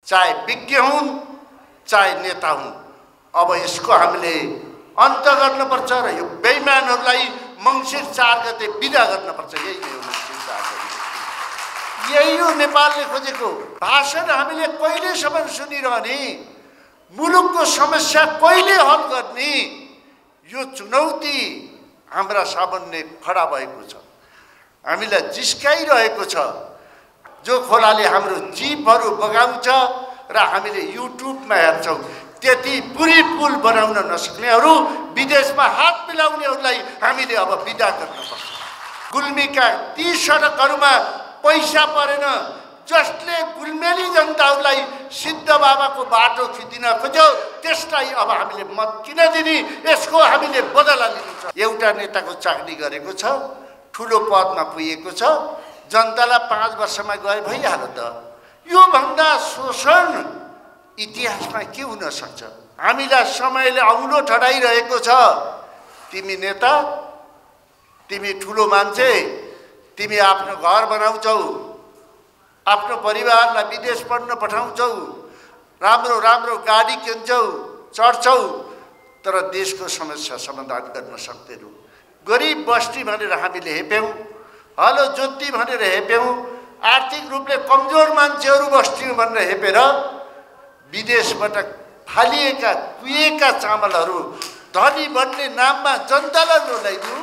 चाहे विज्ञ हुन् चाहे नेता हुन्, अब यसको हामीले अन्त गर्नुपर्छ र यो बेइमानहरूलाई मङ्सिर 4 गते बिदा गर्नुपर्छ। यही हो मङ्सिर 4 गते, यही हो नेपालले खोजेको भाषण। हामीले कहिलेसम्म सुनिरहने, मुलुकको समस्या कहिले हल गर्ने, यो चुनौती हाम्रा सामुन्ने खडा भएको छ। हामीलाई जिस्काइरहेको छ। जो खोलाले हाम्रो जीवहरू बगाउँछ र हामीले युट्युबमा हेर्छौँ, त्यति बुरी पुल बनाउन नसक्नेहरू, विदेशमा हात मिलाउनेहरूलाई हामीले अब बिदा गर्नुपर्छ। गुल्मीका ती सडकहरूमा पैसा परेन, जसले गुल्मेली जनताहरूलाई सिद्ध बाबाको बाटो खिचिन खोज्यो, त्यसलाई अब हामीले मत किन दिने? यसको हामीले बदला लिनु छ। एउटा नेताको चाकरी गरेको छ, ठुलो पदमा पुगेको छ, जनतालाई 5 वर्षमा गए भइहाल्यो त। यो भन्दा शोषण इतिहासमा के हुन सक्छ? हामीलाई समयले औँलो ठडाइरहेको छ। तिमी नेता, तिमी ठुलो मान्छे, तिमी आफ्नो घर बनाउँछौ, आफ्नो परिवारलाई विदेश पढ्न पठाउँछौ, राम्रो राम्रो गाडी किन्छौ, चढ्छौ, तर देशको समस्या समाधान गर्न सक्दैनौ। गरिब बस्ती भनेर हामीले हेप्यौँ, हलो जोत्ती भनेर हेप्यौँ, आर्थिक रूपले कमजोर मान्छेहरू बस्ती भनेर हेपेर विदेशबाट फालिएका कुहिएका चामलहरू धनी बन्ने नाममा जनतालाई लोलाइदिउँ।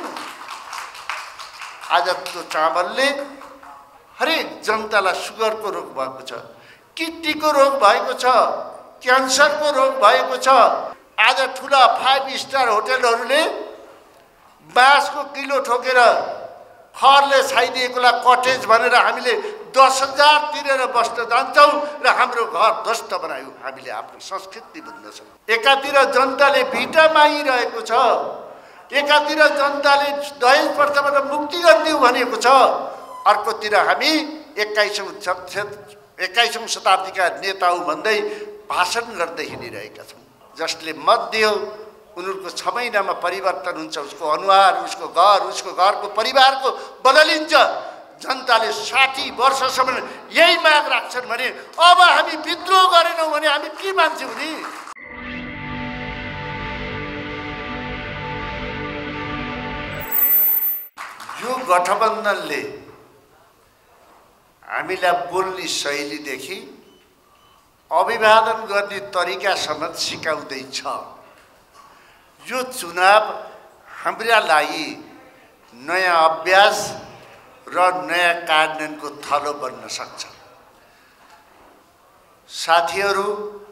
आज त्यो चामलले हरेक जनतालाई सुगरको रोग भएको छ, किडनीको रोग भएको छ, क्यान्सरको रोग भएको छ। आज ठुला 5 स्टार होटलहरूले बाँसको किलो ठोकेर खरले छाइदिएकोलाई कटेज भनेर हामीले 10,000 तिरेर बस्न जान्छौँ र हाम्रो घर ध्वस्त बनायौँ। हामीले आफ्नो संस्कृति बुझ्दछौँ। एकातिर जनताले भिटा मागिरहेको छ, एकातिर जनताले दहेज प्रथाबाट मुक्ति गरिदिउँ भनेको छ, अर्कोतिर हामी 21औं शताब्दीका नेता हौँ भन्दै भाषण गर्दै हिँडिरहेका छौँ। जसले मत दियो उनीहरूको 6 महिनामा परिवर्तन हुन्छ, उसको अनुहार, उसको घर, उसको घरको परिवारको बदलिन्छ। जनताले 60 वर्षसम्म यही माग राख्छन् भने अब हामी विद्रोह गरेनौँ भने हामी के मान्छे हुने? यो गठबन्धनले हामीलाई बोल्ने शैलीदेखि अभिवादन गर्ने तरिकासम्म सिकाउँदैछ। यो चुनाव हाम्रा लागि नयाँ अभ्यास र नयाँ कार्यान्वयनको थलो बन्न सक्छ। साथीहरू,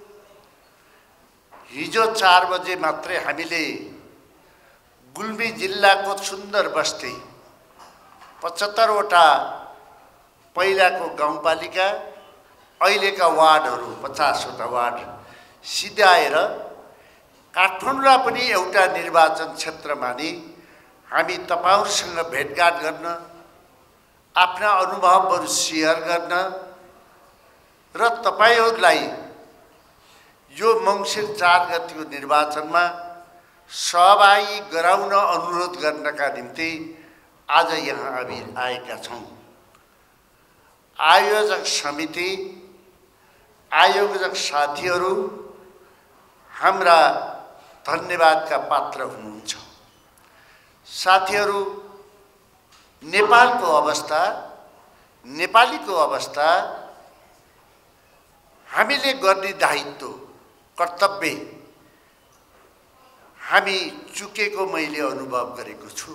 हिजो 4 बजे मात्रै हामीले गुल्मी जिल्लाको सुन्दर बस्ती 75 वटा पहिलाको गाउँपालिका, अहिलेका वार्डहरू 50 वटा वार्ड सिधाएर काठमाडौँलाई पनि एउटा निर्वाचन क्षेत्र मानि हामी तपाईहरुसँग भेटघाट गर्न, आफ्ना अनुभवहरू शेयर गर्न र तपाईहरुलाई यो मङ्सिर 4 गतेको निर्वाचनमा सहभागी गराउन अनुरोध गर्नका निम्ति आज यहाँ आएका छौं। आयोजक समिति, आयोजक साथीहरू हाम्रा धन्यवादका पात्र हुनुहुन्छ। साथीहरू, नेपालको अवस्था, नेपालीको अवस्था, हामीले गर्ने दायित्व, कर्तव्य हामी चुकेको मैले अनुभव गरेको छु।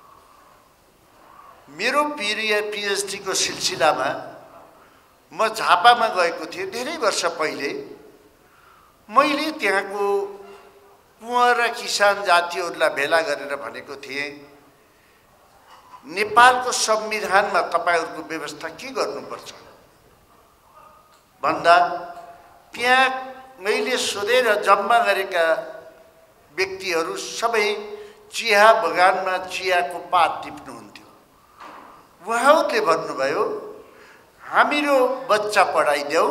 मेरो पीएचडी को सिलसिलामा म झापामा गएको थिएँ धेरै वर्ष पहिले। मैले त्यहाँको कुँवर र किसान जातिहरूलाई भेला गरेर भनेको थिएँ, नेपालको संविधानमा तपाईहरुको व्यवस्था के गर्नुपर्छ भन्दा त्यहाँ मैले सोधेर जम्मा गरेका व्यक्तिहरू सबै चिया बगानमा चियाको पात टिप्नुहुन्थ्यो। उहाँहरूले भन्नुभयो, हामीरो बच्चा पढाइदेऊ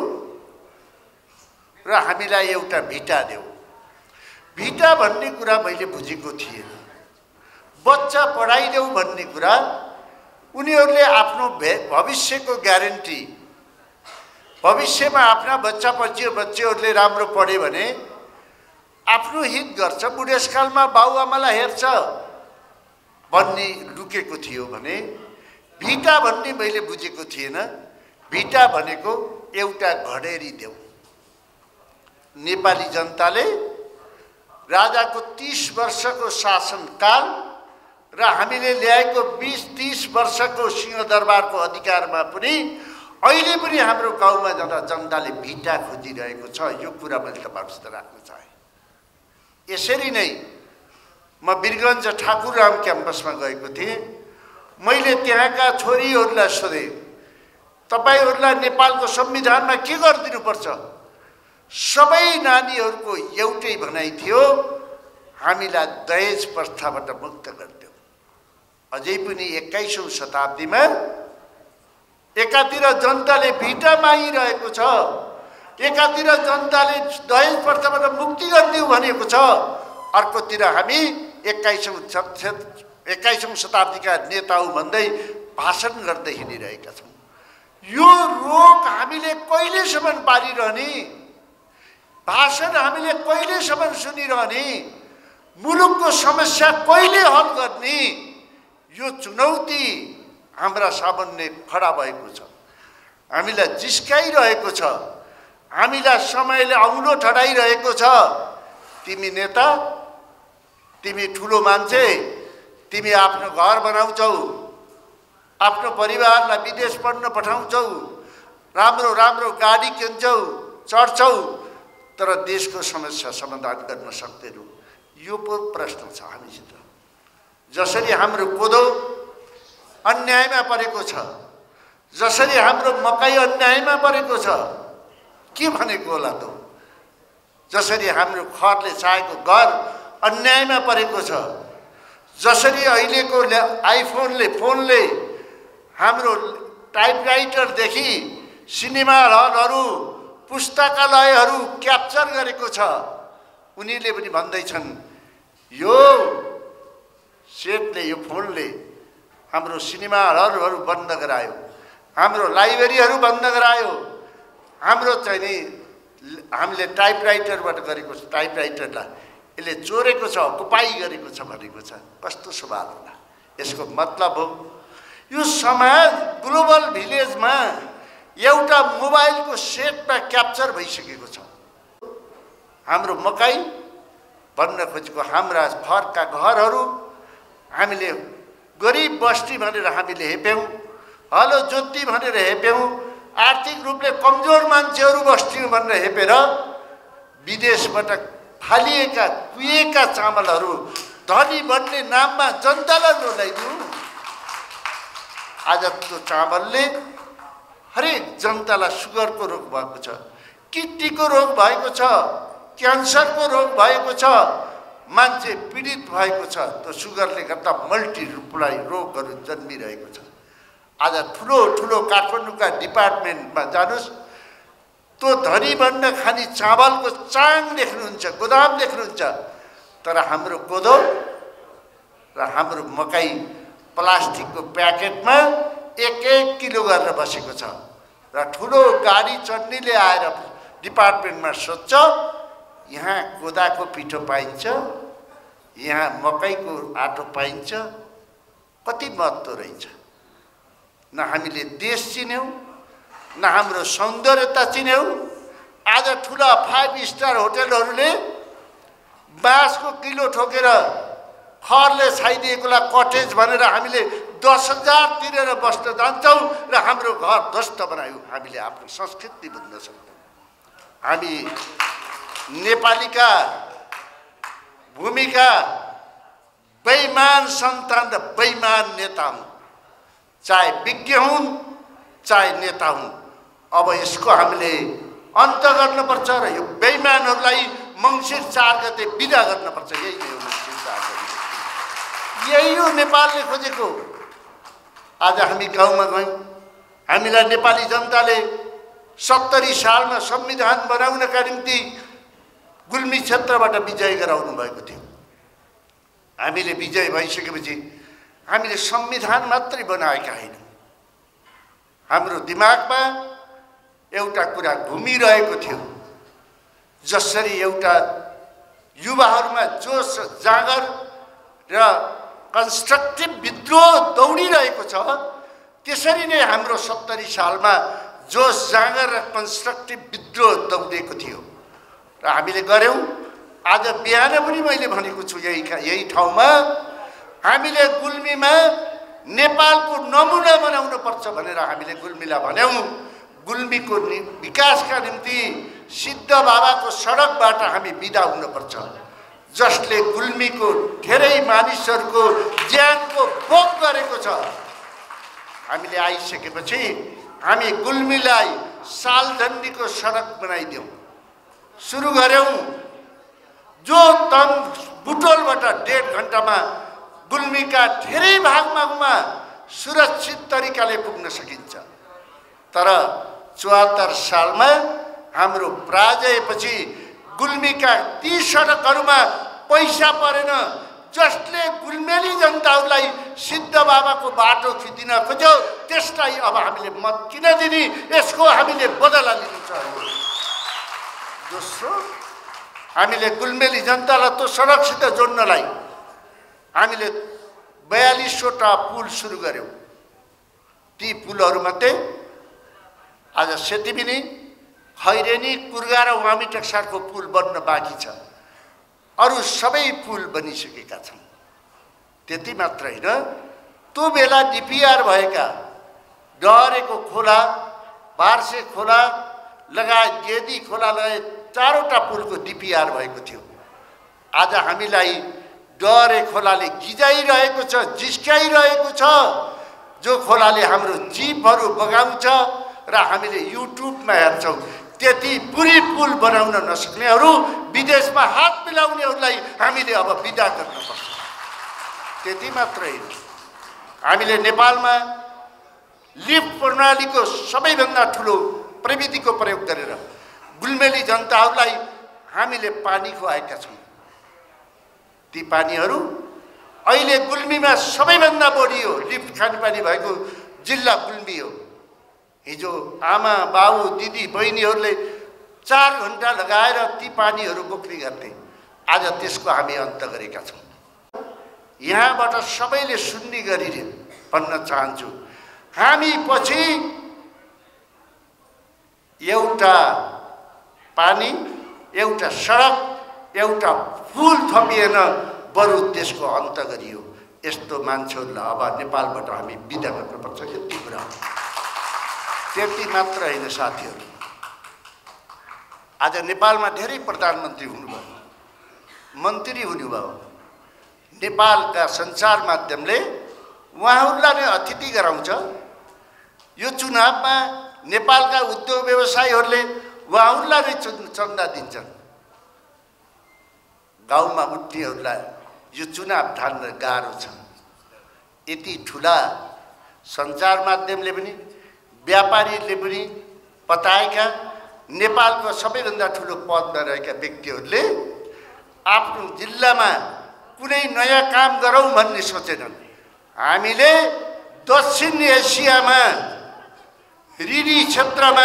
र हामीलाई एउटा भिटा देऊ। भिटा भन्ने कुरा मैले बुझेको थिएन। बच्चा पढाइदेऊ भन्ने कुरा उनीहरूले आफ्नो भविष्यको ग्यारेन्टी भविष्यमा आफ्ना बच्चाहरूले राम्रो पढे भने आफ्नो हित गर्छ, बुढेसकालमा बाउआमालाई हेर्छ भन्ने लुकेको थियो भने भिटा भन्ने मैले बुझेको थिएन। भिटा भनेको एउटा घडेरी देऊ। नेपाली जनताले राजाको 30 वर्षको शासनकाल र हामीले ल्याएको 20-30 वर्षको सिंहदरबारको अधिकारमा पनि अहिले पनि हाम्रो गाउँमा जाँदा जनताले भिटा खोजिरहेको छ। यो कुरा मैले तपाईहरुसित राख्न चाहे। यसरी नै म वीरगञ्ज ठाकुरराम क्याम्पसमा गएको थिएँ। मैले त्यहाँका छोरीहरूलाई सोधेँ, तपाईहरुलाई नेपालको संविधानमा के गरिदिनु पर्छ? सबै नानीहरूको एउटै भनाइ थियो, हामीलाई दहेज प्रथाबाट मुक्त गरिदेऊ। अझै पनि 21औं शताब्दीमा एकातिर जनताले भिटा मागिरहेको छ, एकातिर जनताले दहेज प्रथाबाट मुक्ति गरिदेऊ भनेको छ, अर्कोतिर हामी 21औं शताब्दीका नेता हौ भन्दै भाषण गर्दै हिँडिरहेका छौँ। यो रोग हामीले कहिलेसम्म पारिरहने? भाषण हामीले कहिलेसम्म सुनिरहने? मुलुकको समस्या कहिले हल गर्ने? यो चुनौती हाम्रा सामुन्ने खडा भएको छ। हामीलाई जिस्काइरहेको छ, हामीलाई समयले औँलो ठडाइरहेको छ। तिमी नेता, तिमी ठुलो मान्छे, तिमी आफ्नो घर बनाउँछौ, आफ्नो परिवारलाई विदेश पढ्न पठाउँछौ, राम्रो राम्रो गाडी किन्छौ, चढ्छौ, तर देशको समस्या समाधान गर्न सक्दैनौ। यो पो प्रश्न छ हामीसित। जसरी हाम्रो कोदो अन्यायमा परेको छ, जसरी हाम्रो मकै अन्यायमा परेको छ, के भनेको होला त? जसरी हाम्रो खरले चाहेको घर अन्यायमा परेको छ, जसरी अहिलेको फोनले हाम्रो टाइपराइटरदेखि सिनेमा हलहरू, पुस्तकालयहरू क्याप्चर गरेको छ। उनीहरूले पनि भन्दैछन् यो सेटले, यो फोनले हाम्रो सिनेमा हलहरू बन्द गरायो, हाम्रो लाइब्रेरीहरू बन्द गरायो, हाम्रो चाहिँ नि हामीले टाइपराइटरबाट गरेको टाइपराइटरलाई यसले चोरेको छ, कुपाई गरेको छ भनेको छ। कस्तो सवाल होला? यसको मतलब हो यो समाज ग्लोबल भिलेजमा एउटा मोबाइलको सेटमा क्याप्चर भइसकेको छ। हाम्रो मकै भन्न खोजेको हाम्रा घरका घरहरू हामीले गरिब बस्ती भनेर हामीले हेप्यौँ, हलो जोत्ती भनेर हेप्यौँ, आर्थिक रूपले कमजोर मान्छेहरू बस्छौँ भनेर हेपेर विदेशबाट फालिएका कुहिएका चामलहरू धनी बन्ने नाममा जनतालाई लोलाइदिउँ। आज त्यो चामलले हरेक जनतालाई सुगरको रोग भएको छ, किडनीको रोग भएको छ, क्यान्सरको रोग भएको छ, मान्छे पीडित भएको छ। त्यो सुगरले गर्दा मल्टिप्लाई रोगहरू जन्मिरहेको छ। आज ठुलो ठुलो काठमाडौँका डिपार्टमेन्टमा जानुस्, त्यो धनी बन्न खाने चामलको चाङ देख्नुहुन्छ, गोदाम देख्नुहुन्छ, तर हाम्रो कोदो र हाम्रो मकै प्लास्टिकको प्याकेटमा 1-1 किलो गरेर बसेको छ। र ठुलो गाडी चढ्नेले आएर डिपार्टमेन्टमा सोध्छ, यहाँ कोदाको पिठो पाइन्छ, यहाँ मकैको आटो पाइन्छ, कति महत्त्व रहेछ। न हामीले देश चिन्यौँ, न हाम्रो सौन्दर्यता चिन्यौँ। आज ठुला 5 स्टार होटलहरूले बाँसको किलो ठोकेर खरले छाइदिएकोलाई कटेज भनेर हामीले 10,000 तिरेर बस्न जान्छौँ र हाम्रो घर ध्वस्त बनायौँ। हामीले आफ्नो संस्कृति बुझ्न सक्छौँ। हामी नेपालीका भूमिका बेइमान सन्तान र बेइमान नेता हुन्, चाहे विज्ञ हुन् चाहे नेता हुन्। अब यसको हामीले अन्त गर्नुपर्छ र यो बेइमानहरूलाई मङ्सिर 4 गते बिदा गर्नुपर्छ। यही नै हो मङ्सिर 4 गते, यही हो नेपालले खोजेको। आज हामी गाउँमा गयौँ, हामीलाई नेपाली जनताले 70 सालमा संविधान बनाउनका निम्ति गुल्मी क्षेत्रबाट विजय गराउनु भएको थियो। हामीले विजय भइसकेपछि हामीले संविधान मात्रै बनाएका होइनौँ, हाम्रो दिमागमा एउटा कुरा घुमिरहेको थियो, जसरी एउटा युवाहरूमा जोश जागर र कन्स्ट्रक्टिभ विद्रोह दौडिरहेको छ, त्यसरी नै हाम्रो 70 सालमा जोश जागर र कन्स्ट्रक्टिभ विद्रोह दौडिएको थियो र हामीले गर्यौं। आज बिहान पनि मैले भनेको छु यही ठाउँमा हामीले गुल्मीमा नेपालको नमुना बनाउन पर्छ भनेर हामीले गुल्मीलाई भन्यौं। गुल्मीको विकासका निम्ति सिद्ध बाबाको सडकबाट हामी बिदा हुनुपर्छ, जसले गुल्मीको धेरै मानिसहरूको ज्यानको भोग गरेको छ। हामीले आइसकेपछि हामी गुल्मीलाई सालजन्डीको सडक बनाइदियौं, सुरु गर्यौं। जो तम बुटोलबाट 1.5 घण्टामा गुल्मीका धेरै भागमा सुरक्षित तरिकाले पुग्न सकिन्छ। तर 74 सालमा हाम्रो पराजयपछि गुल्मीका ती सडकहरूमा पैसा परेन, जसले गुल्मेली जनताहरूलाई सिद्ध बाबाको बाटो खिचिन खोज्यो। त्यसलाई अब हामीले मत किन दिने, यसको हामीले बदला लिनु चाह्यौं। दोस्रो, हामीले गुल्मेली जनतालाई त्यो सडकसित जोड्नलाई हामीले 42वटा पुल सुरु गर्यौं। ती पुलहरूमध्ये आज सेतीबिनी, खैरेनी, कुर्गा र वामी टक्सारको पुल बन्न बाँकी छ। अरू सबै पुल बनिसकेका छन्। त्यति मात्र होइन, त्यो बेला डिपिआर भएका डहरेको खोला, बार्से खोला लगायत गेदी खोला लगायत 4वटा पुलको डिपिआर भएको थियो। आज हामीलाई डहरे खोलाले गिजाइरहेको छ, जिस्काइरहेको छ, जो खोलाले हाम्रो जीवहरू बगाउँछ र हामीले युट्युबमा हेर्छौं। त्यति बुरी पुल बनाउन नसक्नेहरू, विदेशमा हात मिलाउनेहरूलाई हामीले अब बिदा गर्नुपर्छ। त्यति मात्रै होइन, हामीले नेपालमा लिफ्ट प्रणालीको सबैभन्दा ठुलो प्रविधिको प्रयोग गरेर गुल्मेली जनताहरूलाई हामीले पानी खुवाएका छौं। ती पानीहरू अहिले गुल्मीमा सबैभन्दा बढी हो, लिफ्ट खानेपानी भएको जिल्ला गुल्मी हो। हिजो आमा बाबु दिदी बहिनीहरूले 4 घण्टा लगाएर ती पानीहरू बोक्ने गर्थे। आज त्यसको हामी अन्त गरेका छौं। यहाँबाट सबैले सुन्ने गरी भन्न चाहन्छु, हामी पछि एउटा पानी, एउटा सडक, एउटा पुल थपिएन, बरु त्यसको अन्त गरियो। यस्तो मान्छेहरूलाई अब नेपालबाट हामी बिदा गर्नुपर्छ। यति कुरा। त्यति मात्र होइन साथीहरू, आज नेपालमा धेरै प्रधानमन्त्री हुनुभयो, मन्त्री हुनुभयो। नेपालका सञ्चार माध्यमले उहाँहरूलाई नै अतिथि गराउँछ। यो चुनावमा नेपालका उद्योग व्यवसायीहरूले उहाँहरूलाई नै चन्दा दिन्छन्। गाउँमा उठ्नेहरूलाई यो चुनाव ठान्न गाह्रो छ। यति ठुला सञ्चार माध्यमले पनि व्यापारीले पनि बताएका नेपालको सबैभन्दा ठुलो पदमा रहेका व्यक्तिहरूले आफ्नो जिल्लामा कुनै नयाँ काम गरौँ भन्ने सोचेनन्। हामीले दक्षिण एसियामा रिरी क्षेत्रमा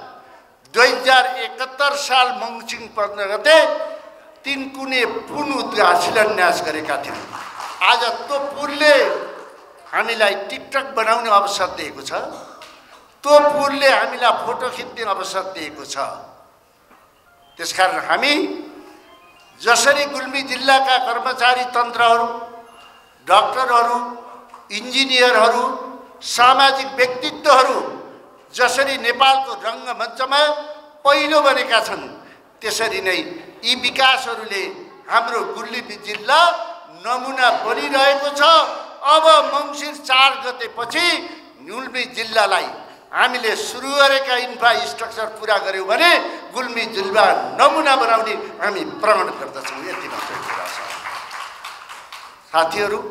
2071 साल मङ्सिर 15 गते 3 कुने पुल शिलान्यास गरेका थियौँ। आज त्यो पुलले हामीलाई टिकटक बनाउने अवसर दिएको छ। त्यो पुलले हामीलाई फोटो खिच्ने अवसर दिएको छ। त्यसकारण हामी जसरी गुल्मी जिल्लाका कर्मचारी तन्त्रहरू, डाक्टरहरू, इन्जिनियरहरू, सामाजिक व्यक्तित्वहरू जसरी नेपालको रङ्गमञ्चमा पहिलो बनेका छन्, त्यसरी नै यी विकासहरूले हाम्रो गुल्मी जिल्ला नमुना बनिरहेको छ। अब मङ्सिर 4 गतेपछि गुल्मी जिल्लालाई हामीले सुरु गरेका इन्फ्रास्ट्रक्चर पुरा गर्यौं भने गुल्मी जिल्ला नमुना बनाउने हामी प्रण गर्दछौँ। यति मात्रै कुरा छ साथीहरू।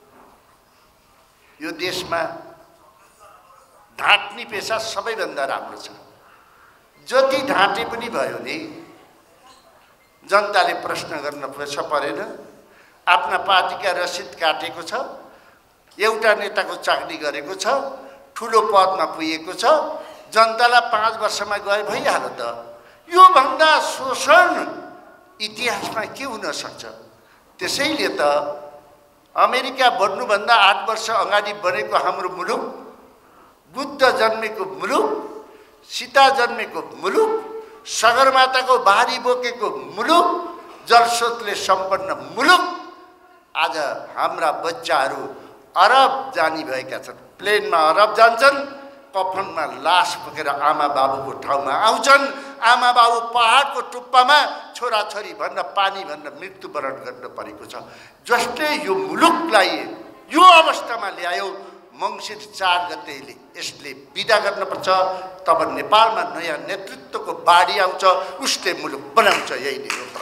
यो देशमा ढाँट्ने पेसा सबैभन्दा राम्रो छ। जति ढाँटे पनि भयो नि जनताले प्रश्न गर्न परेन। आफ्ना पार्टीका रसिद काटेको छ, एउटा नेताको चाकरी गरेको छ, ठुलो पदमा पुगेको छ, जनतालाई 5 वर्षमा गए भइहाल्यो त। यो भन्दा शोषण इतिहासमा के हुन सक्छ? त्यसैले त अमेरिका बन्नुभन्दा 8 वर्ष अगाडि बनेको हाम्रो मुलुक, बुद्ध जन्मेको मुलुक, सीता जन्मेको मुलुक, सगरमाताको भारी बोकेको मुलुक, जलस्रोतले सम्पन्न मुलुक, आज हाम्रा बच्चाहरू अरब जानी भएका छन्। प्लेनमा अरब जान्छन्, कफनमा लास बोकेर आमा बाबुको ठाउँमा आउँछन्। आमा बाबु पहाडको टुप्पामा छोराछोरी भन्न पानी भन्न मृत्युवरण गर्न परेको छ। जसले यो मुलुकलाई यो अवस्थामा ल्यायो, मङ्सिर 4 गतेले यसले बिदा गर्नुपर्छ। तब नेपालमा नयाँ नेतृत्वको बाढी आउँछ, उसले मुलुक बनाउँछ। यही नै हो।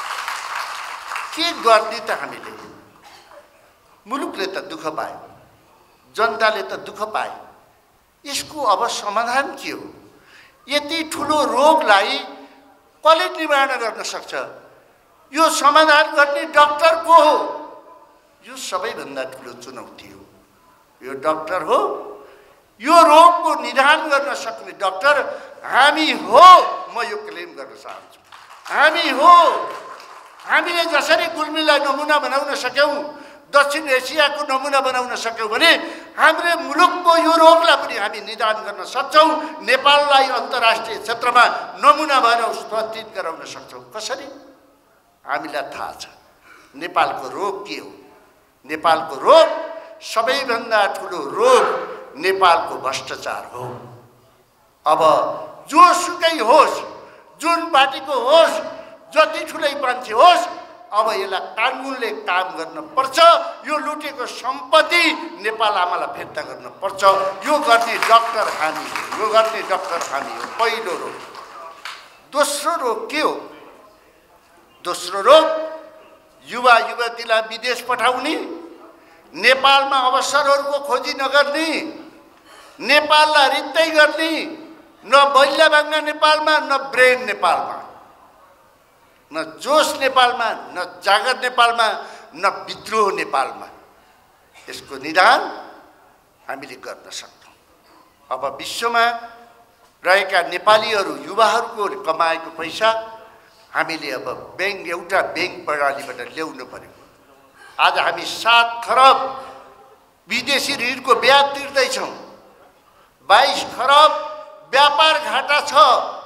के गर्ने त हामीले? मुलुकले त दुःख पायो, जनताले त दुःख पायो। यसको अब समाधान के हो? यति ठुलो रोगलाई कसले निवारण गर्न सक्छ? यो समाधान गर्ने डाक्टर को हो? यो सबैभन्दा ठुलो चुनौती हो। यो डाक्टर हो। यो रोगको निदान गर्न सक्ने डाक्टर हामी हो। म यो क्लेम गर्न चाहन्छु, हामी हो। हामीले जसरी गुल्मीलाई नमुना बनाउन सक्यौँ, दक्षिण एसियाको नमुना बनाउन सक्यौँ भने हाम्रो मुलुकको यो रोगलाई पनि हामी निदान गर्न सक्छौँ। नेपाललाई अन्तर्राष्ट्रिय क्षेत्रमा नमुना भएर उपस्थित गराउन सक्छौँ। कसरी? हामीलाई थाहा छ नेपालको रोग के हो। नेपालको रोग, सबैभन्दा ठुलो रोग नेपालको भ्रष्टाचार हो। अब जोसुकै होस्, जुन पार्टीको होस्, जति ठुलै मान्छे होस्, अब यसलाई कानुनले काम गर्न पर्छ। यो लुटेको सम्पत्ति नेपाल आमालाई फिर्ता गर्न पर्छ। यो गर्ने डाक्टर हामी हो। यो गर्ने डाक्टर हामी हो। पहिलो रोग। दोस्रो रोग के हो? दोस्रो रोग युवा युवतीलाई विदेश पठाउने, नेपालमा अवसरहरूको खोजी नगर्ने, नेपाललाई रित्तै गर्ने, न बल्यभङ्ग नेपालमा, न ब्रेन नेपालमा, न जोस नेपालमा, न जागर नेपालमा, न विद्रोह नेपालमा। यसको निदान हामीले गर्न सक्छौँ। अब विश्वमा रहेका नेपालीहरू, युवाहरूको कमाएको पैसा हामीले अब एउटा ब्याङ्क प्रणालीबाट ल्याउनु पर्यो। आज हामी 7 खरब विदेशी ऋणको ब्याज तिर्दैछौँ। 22 खरब व्यापार घाटा छ।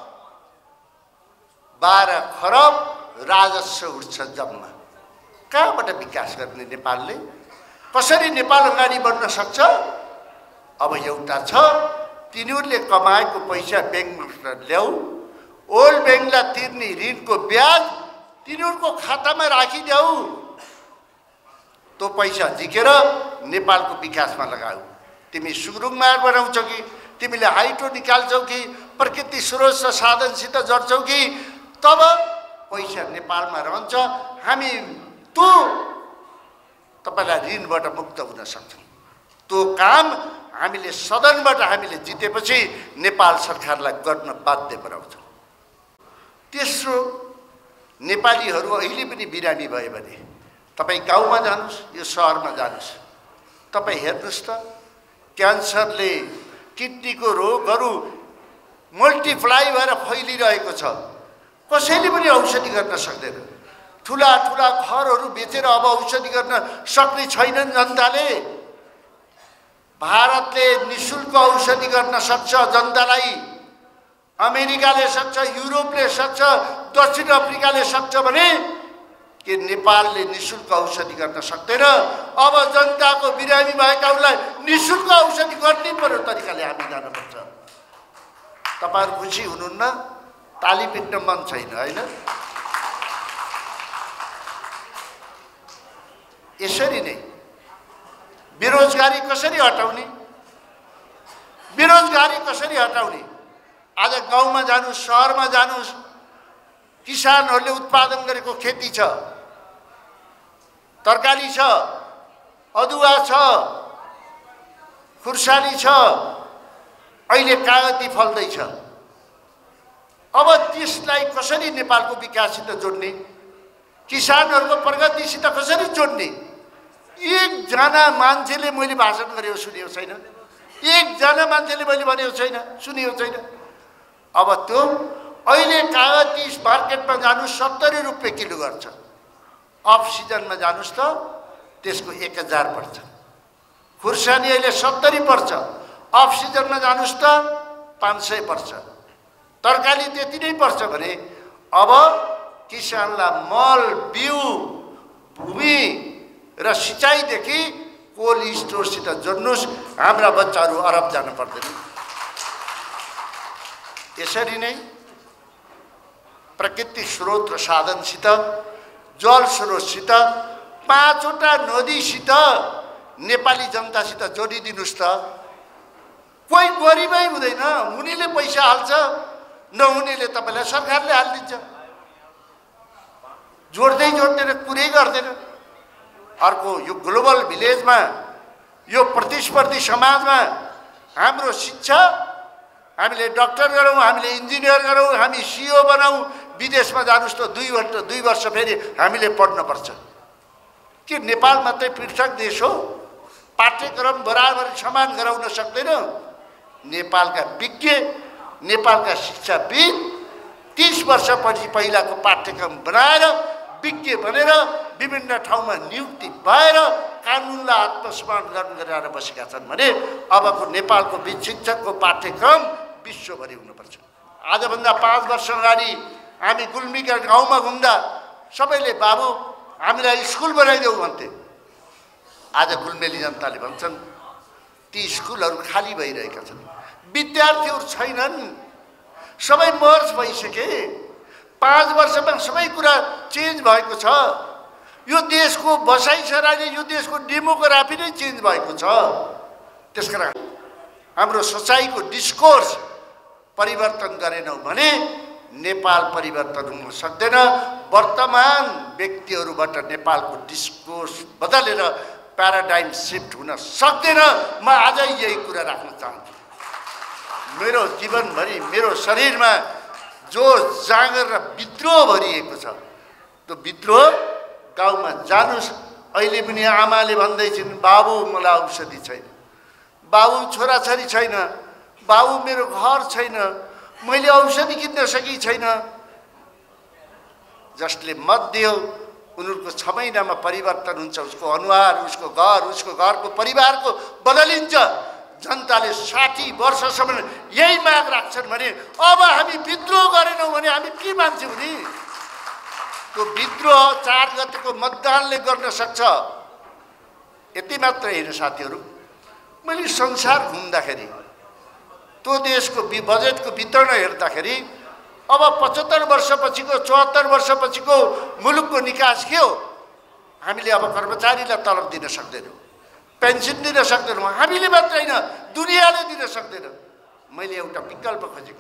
12 खरब राजस्व उठ्छ जम्मा। कहाँबाट विकास गर्ने नेपालले? कसरी नेपाल अगाडि बढ्न सक्छ? अब एउटा छ, तिनीहरूले कमाएको पैसा ब्याङ्कबाट ल्याऊ, ओल्ड ब्याङ्कलाई तिर्ने ऋणको ब्याज तिनीहरूको खातामा राखिदेऊ। त्यो पैसा झिकेर नेपालको विकासमा लगाऊ। तिमी सुरुङ मार्ग बनाउँछौ कि, तिमीले हाइड्रो निकाल्छौ कि, प्रकृति स्रोत र साधनसित जोड्छौ कि, तब पैसा नेपालमा रहन्छ। हामी त्यो तपाईँलाई ऋणबाट मुक्त हुन सक्छौँ। त्यो काम हामीले सदनबाट हामीले जितेपछि नेपाल सरकारलाई गर्न बाध्य बनाउँछौँ। तेस्रो, नेपालीहरू अहिले पनि बिरामी भयो भने तपाईँ गाउँमा जानुहोस्, यो सहरमा जानुहोस्, तपाईँ हेर्नुहोस् त, क्यान्सरले, किडनीको रोगहरू मल्टिप्लाई भएर फैलिरहेको छ। कसैले पनि औषधि गर्न सक्दैन। ठुला ठुला घरहरू बेचेर अब औषधि गर्न सक्ने छैनन् जनताले। भारतले निःशुल्क औषधि गर्न सक्छ जनतालाई। अमेरिकाले सक्छ, युरोपले सक्छ, दक्षिण अफ्रिकाले सक्छ भने के नेपालले निःशुल्क औषधि गर्न सक्दैन? अब जनताको बिरामी भएकाहरूलाई निःशुल्क औषधि गर्नै पर्यो तरिकाले हामी जानुपर्छ। तपाईँहरू खुसी हुनुहुन्न? ताली पिट्न मन छैन, होइन? यसरी नै बेरोजगारी कसरी हटाउने? बेरोजगारी कसरी हटाउने? आज गाउँमा जानुहोस्, सहरमा जानुहोस्, किसानहरूले उत्पादन गरेको खेती छ, तरकारी छ, अदुवा छ, खुर्सानी छ, अहिले कागती फल्दैछ। अब त्यसलाई कसरी नेपालको विकाससित जोड्ने? किसानहरूको प्रगतिसित कसरी जोड्ने? एकजना मान्छेले मैले भाषण गरेको सुनेको छैन। एकजना मान्छेले मैले भनेको छैन, सुनेको छैन। अब त्यो अहिले कागती मार्केटमा जानु 70 रुपियाँ किलो गर्छ, अफ सिजनमा जानुस् त त्यसको 1000 पर्छ। खुर्सानी अहिले 70 पर्छ, अफ सिजनमा जानुस् त 500 पर्छ। तरकारी त्यति नै पर्छ भने अब किसानलाई मल, बिउ, भूमि र सिँचाइदेखि कोल्ड स्टोरसित जोड्नुस्, हाम्रा बच्चाहरू अरब जानु पर्दैन। यसरी नै प्रकृति स्रोत र साधनसित, जल स्रोतसित, 5वटा नदीसित नेपाली जनतासित जोडिदिनुस् त। कोही गरिबै हुँदैन, हुनेले पैसा हाल्छ, नहुनेले तपाईँलाई सरकारले हालिदिन्छ। जोड्दै जोड्दैन, कुरै गर्दैन। अर्को यो ग्लोबल भिलेजमा, यो प्रतिस्पर्धी समाजमा हाम्रो शिक्षा, हामीले डक्टर गरौँ, हामीले इन्जिनियर गरौँ, हामी सिओ बनाऊ, विदेशमा जानुस् त 2 वर्ष फेरि हामीले पढ्नुपर्छ। के नेपाल मात्रै पृथक देश हो? पाठ्यक्रम बराबर समान गराउन सक्दैन? नेपालका विज्ञ, नेपालका शिक्षाविद 30 वर्षपछि पहिलाको पाठ्यक्रम बनाएर विज्ञ बनेर विभिन्न ठाउँमा नियुक्ति भएर कानुनलाई आत्मसमरण गरेर बसेका छन् भने अबको नेपालको शिक्षकको पाठ्यक्रम विश्वभरि हुनुपर्छ। आजभन्दा 5 वर्ष अगाडि हामी गुल्मीका गाउँमा घुम्दा सबैले बाबु हामीलाई स्कुल बनाइदेऊ भन्थे। आज गुल्मेली जनताले भन्छन् ती स्कुलहरू खाली भइरहेका छन्, विद्यार्थीहरू छैनन्, सबै मर्ज भइसके। 5 वर्षमा सबै कुरा चेन्ज भएको छ। यो देशको बसाइसराले यो देशको डेमोग्राफी नै चेन्ज भएको छ। त्यसकारण हाम्रो सोचाइको डिस्कोर्स परिवर्तन गरेनौँ भने नेपाल परिवर्तन हुन सक्दैन। वर्तमान व्यक्तिहरूबाट नेपालको डिस्कोर्स बदलेर प्याराडाइम सिफ्ट हुन सक्दैन। म आजै यही कुरा राख्न चाहन्छु। मेरो जीवनभरि मेरो शरीरमा जो जाँगर र विद्रोह भरिएको छ, त्यो विद्रोह गाउँमा जानुस्। अहिले पनि आमाले भन्दैछिन् बाबु मलाई औषधि छैन, बाबु छोराछोरी छैन, बाबु मेरो घर छैन, मैले औषधि किन्न सकी छैन। जसले मत दियो उनीहरूको 6 महिनामा परिवर्तन हुन्छ, उसको अनुहार, उसको घर, उसको घरको परिवारको बदलिन्छ। जनताले 60 वर्षसम्म यही माग राख्छन् भने अब हामी विद्रोह गरेनौँ भने हामी के मान्छे हुने? त्यो विद्रोह 4 गतेको मतदानले गर्न सक्छ। यति मात्र होइन साथीहरू, मैले संसार घुम्दाखेरि त्यो देशको बजेटको वितरण हेर्दाखेरि अब 75 वर्षपछिको 74 वर्षपछिको मुलुकको निकास के हो? हामीले अब कर्मचारीलाई तलब दिन सक्दैनौँ, पेन्सन दिन सक्दैनौँ, हामीले मात्र होइन दुनियाँले दिन सक्दैन। मैले एउटा विकल्प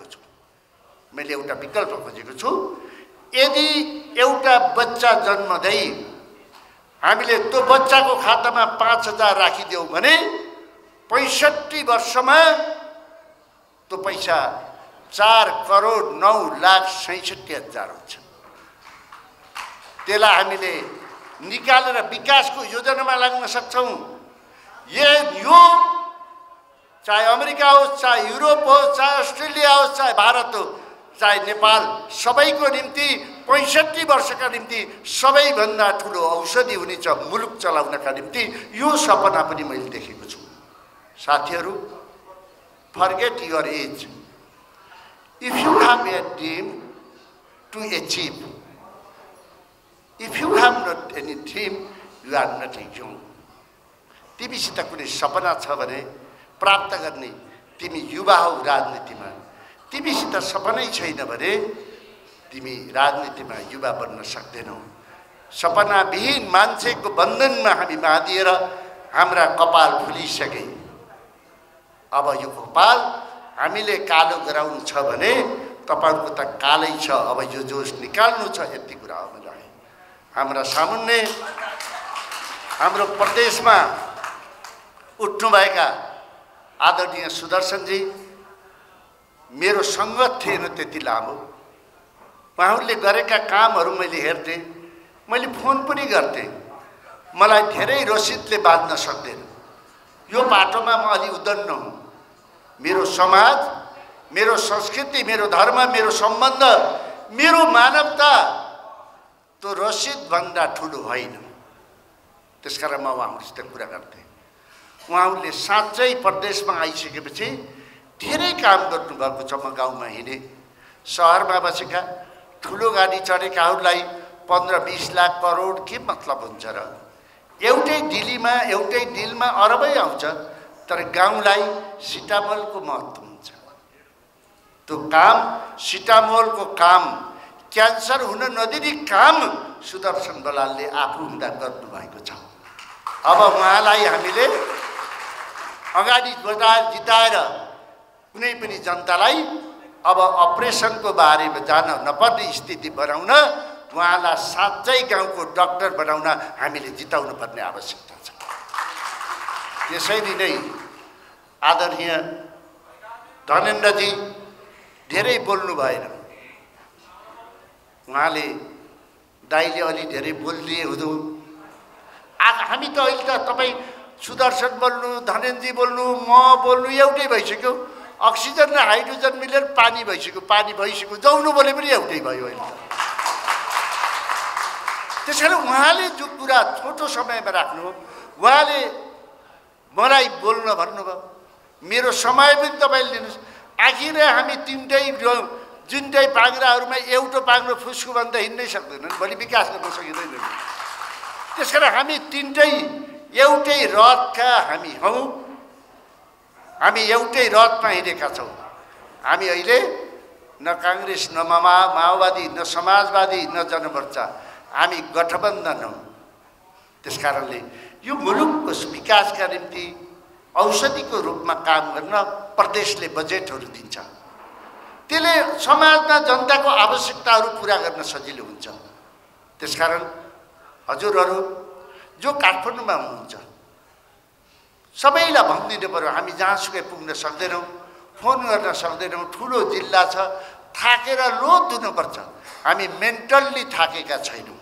खोजेको छु। यदि एउटा बच्चा जन्मदै हामीले त्यो बच्चाको खातामा 5000 राखिदियौँ भने 65 वर्षमा त्यो पैसा 4,09,67,000 हुन्छ। त्यसलाई हामीले निकालेर विकासको योजनामा लाग्न सक्छौँ। यो चाहे अमेरिका होस्, चाहे युरोप होस्, चाहे अस्ट्रेलिया होस्, चाहे भारत हो, चाहे नेपाल, सबैको निम्ति 65 वर्षका निम्ति सबैभन्दा ठुलो औषधि हुनेछ मुलुक चलाउनका निम्ति। यो सपना पनि मैले देखेको छु। साथीहरू, forget your age. If you have a dream to achieve, if you have not any dream, you are not young. तिमीसित कुनै सपना छ भने प्राप्त गर्ने तिमी युवा हौ राजनीतिमा। तिमीसित सपनै छैन भने तिमी राजनीतिमा युवा बन्न सक्दैनौ। सपनाविहीन मान्छेको बन्धनमा हामी बाँधिएर हाम्रा कपाल फुलिसके। अब यो कपाल हामीले कालो गराउनु छ भने तपाईको त कालै छ। अब यो जोस निकाल्नु छ। यति कुरा हो मलाई। हाम्रा सामुन्ने हाम्रो प्रदेशमा उठ्नुभएका आदरणीय सुदर्शनजी, मेरो सङ्गत थिएन त्यति लामो। उहाँहरूले गरेका कामहरू मैले हेर्थेँ, मैले फोन पनि गर्थेँ। मलाई धेरै रसिदले बाँध्न सक्दैन। यो बाटोमा म अलि उद्दण्ड हुँ। मेरो समाज, मेरो संस्कृति, मेरो धर्म, मेरो सम्बन्ध, मेरो मानवता त्यो रसिदभन्दा ठुलो होइन। त्यसकारण म उहाँहरूसित कुरा गर्थेँ। उहाँहरूले साँच्चै प्रदेशमा आइसकेपछि धेरै काम गर्नुभएको छ। म गाउँमा हिँडेँ, सहरमा बसेका ठुलो गाडी चढेकाहरूलाई 15-20 लाख करोड के मतलब हुन्छ र? एउटै डिलमा अरबै आउँछ, तर गाउँलाई सिटामोलको महत्त्व हुन्छ। त्यो काम, सिटामोलको काम, क्यान्सर हुन नदिने काम सुदर्शन बल्लालले आफू हुँदा गर्नुभएको छ। अब उहाँलाई हामीले अगाडि जिताएर कुनै पनि जनतालाई अब अपरेसनको बारेमा जान नपर्ने स्थिति बनाउन, उहाँलाई साँच्चै गाउँको डाक्टर बनाउन हामीले जिताउनु पर्ने आवश्यकता छ। त्यसैले नै आदरणीय धनेन्द्रजी धेरै बोल्नु भएन। उहाँले दाइले अलि धेरै बोलिदिए हुँदो। हामी त अहिले त तपाईँ सुदर्शन बोल्नु, धनेन्द्रजी बोल्नु, म बोल्नु एउटै भइसक्यो। अक्सिजन र हाइड्रोजन मिलेर पानी भइसक्यो। जाउनु बोले पनि एउटै भयो अहिले त। त्यसैले उहाँले जो कुरा छोटो समयमा राख्नु, उहाँले मलाई बोल्न भन्नुभयो। मेरो समय पनि तपाईँले लिनुहोस्। आखिर हामी जुनटै पाङ्ग्राहरूमा एउटा पाङ्ग्रो फुस्को भन्दा हिँड्नै सक्दैनन्, भोलि विकास गर्न सकिँदैन। त्यसकारण हामी तिनटै एउटै रथका हामी हौँ। हामी एउटै रथमा हिँडेका छौँ। हामी अहिले न काङ्ग्रेस, न माओवादी, न समाजवादी, न जनमोर्चा, हामी गठबन्धन हौँ। त्यसकारणले यो मुलुकको विकासका निम्ति औषधिको रूपमा काम गर्न प्रदेशले बजेटहरू दिन्छ। त्यसले समाजमा जनताको आवश्यकताहरू पुरा गर्न सजिलो हुन्छ। त्यसकारण हजुरहरू जो काठमाडौँमा हुनुहुन्छ सबैलाई भनिदिनु पर्यो, हामी जहाँसुकै पुग्न सक्दैनौँ, फोन गर्न सक्दैनौँ, ठुलो जिल्ला छ, थाकेर लोड दिनुपर्छ। हामी मेन्टल्ली थाकेका छैनौँ।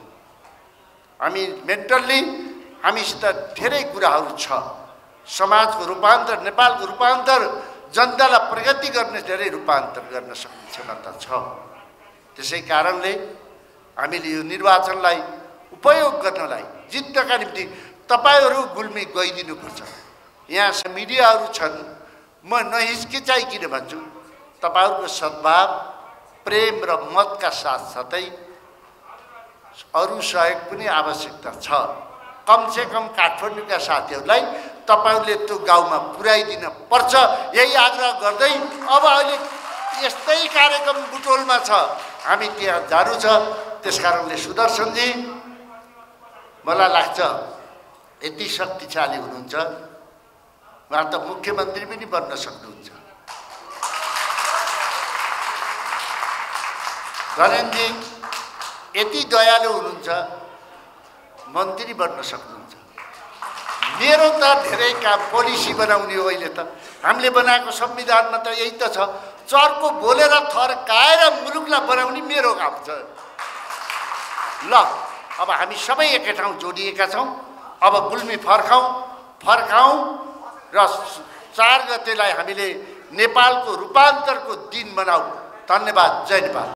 हामीसित धेरै कुराहरू छ। समाजको रूपान्तर, नेपालको रूपान्तर, जनतालाई प्रगति गर्ने धेरै रूपान्तर गर्न सक्ने क्षमता छ। त्यसै कारणले हामीले यो निर्वाचनलाई उपयोग गर्नलाई, जित्नका निम्ति तपाईहरू गुल्मी गइदिनुपर्छ। यहाँ मिडियाहरू छन्, म नहिचकिचाइकिन भन्छु, तपाईहरूको सद्भाव, प्रेम र मतका साथसाथै अरू सहयोग पनि आवश्यकता छ। कमसेकम काठमाडौँका साथीहरूलाई तपाईहरूले त्यो गाउँमा पुर्याइदिन पर्छ। यही आग्रह गर्दै अब अहिले यस्तै कार्यक्रम बुटोलमा छ, हामी त्यहाँ जानु छ। त्यसकारणले सुदर्शनजी, मलाई लाग्छ यति शक्तिशाली हुनुहुन्छ, उहाँ त मुख्यमन्त्री पनि बन्न सक्नुहुन्छ। धनेन्द्रजी यति दयालु हुनुहुन्छ, मन्त्री बन्न सक्नुहुन्छ। मेरो त धेरै काम पोलिसी बनाउने हो। अहिले त हामीले बनाएको संविधानमा त यही त छ, चर्को बोलेर थर्काएर मुलुकलाई बनाउने मेरो काम छ। ल अब हामी सबै एकै ठाउँ जोडिएका छौँ। अब गुल्मी फर्काउँ र 4 गतेलाई हामीले नेपालको रूपान्तरको दिन मनाऊ। धन्यवाद। जय नेपाल।